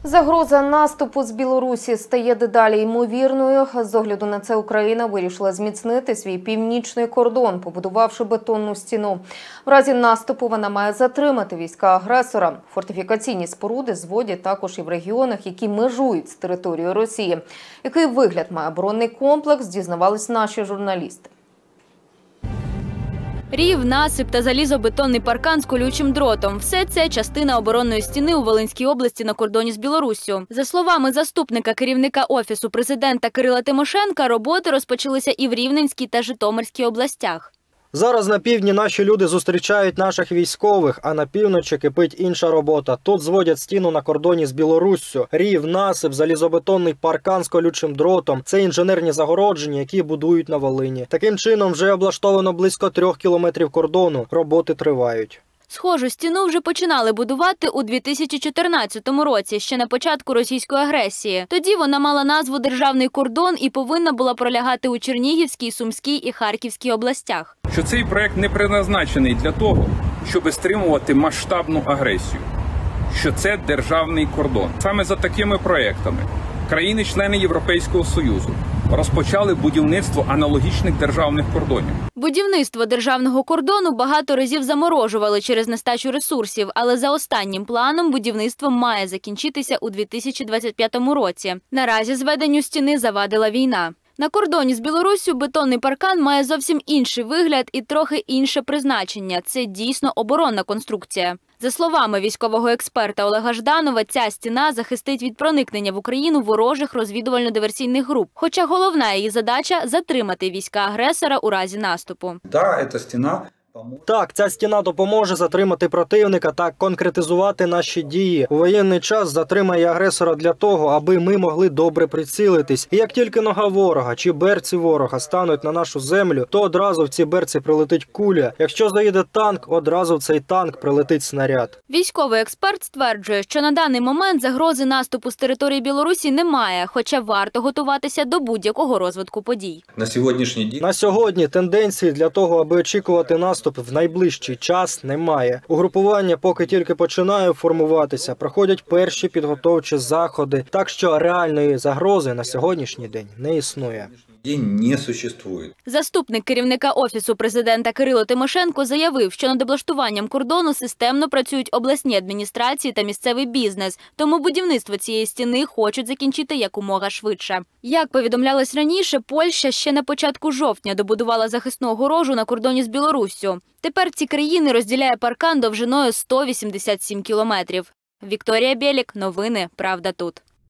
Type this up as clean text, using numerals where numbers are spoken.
Загроза наступу з Білорусі стає дедалі ймовірною. З огляду на це Україна вирішила зміцнити свій північний кордон, побудувавши бетонну стіну. В разі наступу вона має затримати війська агресора. Фортифікаційні споруди зводять також і в регіонах, які межують з територією Росії. Який вигляд має оборонний комплекс, дізнавались наші журналісти. Рів, насип та залізобетонний паркан з колючим дротом – все це частина оборонної стіни у Волинській області на кордоні з Білоруссю. За словами заступника керівника Офісу президента Кирила Тимошенка, роботи розпочалися і в Рівненській та Житомирській областях. Зараз на півдні наші люди зустрічають наших військових, а на півночі кипить інша робота. Тут зводять стіну на кордоні з Білоруссю. Рів, насип, залізобетонний паркан з колючим дротом – це інженерні загородження, які будують на Волині. Таким чином вже облаштовано близько 3 кілометрів кордону. Роботи тривають. Схожу стіну вже починали будувати у 2014 році, ще на початку російської агресії. Тоді вона мала назву «Державний кордон» і повинна була пролягати у Чернігівській, Сумській і Харківській областях. Що цей проект не призначений для того, щоб стримувати масштабну агресію. Що це державний кордон. Саме за такими проектами країни-члени Європейського Союзу розпочали будівництво аналогічних державних кордонів. Будівництво державного кордону багато разів заморожували через нестачу ресурсів, але за останнім планом будівництво має закінчитися у 2025 році. Наразі зведенню стіни завадила війна. На кордоні з Білоруссю бетонний паркан має зовсім інший вигляд і трохи інше призначення. Це дійсно оборонна конструкція. За словами військового експерта Олега Жданова, ця стіна захистить від проникнення в Україну ворожих розвідувально-диверсійних груп. Хоча головна її задача – затримати війська агресора у разі наступу. Так, ця стіна допоможе затримати противника та конкретизувати наші дії. У воєнний час затримає агресора для того, аби ми могли добре прицілитись. І як тільки нога ворога чи берці ворога стануть на нашу землю, то одразу в ці берці прилетить куля. Якщо заїде танк, одразу в цей танк прилетить снаряд. Військовий експерт стверджує, що на даний момент загрози наступу з території Білорусі немає, хоча варто готуватися до будь-якого розвитку подій. На сьогодні тенденції для того, аби очікувати наступ в найближчий час, немає. Угрупування поки тільки починає формуватися, проходять перші підготовчі заходи, так що реальної загрози на сьогоднішній день не існує. Заступник керівника Офісу президента Кирило Тимошенко заявив, що над облаштуванням кордону системно працюють обласні адміністрації та місцевий бізнес, тому будівництво цієї стіни хочуть закінчити якомога швидше. Як повідомлялось раніше, Польща ще на початку жовтня добудувала захисну огорожу на кордоні з Білоруссю. Тепер ці країни розділяє паркан довжиною 187 кілометрів. Вікторія Бєлік, новини «Правда тут».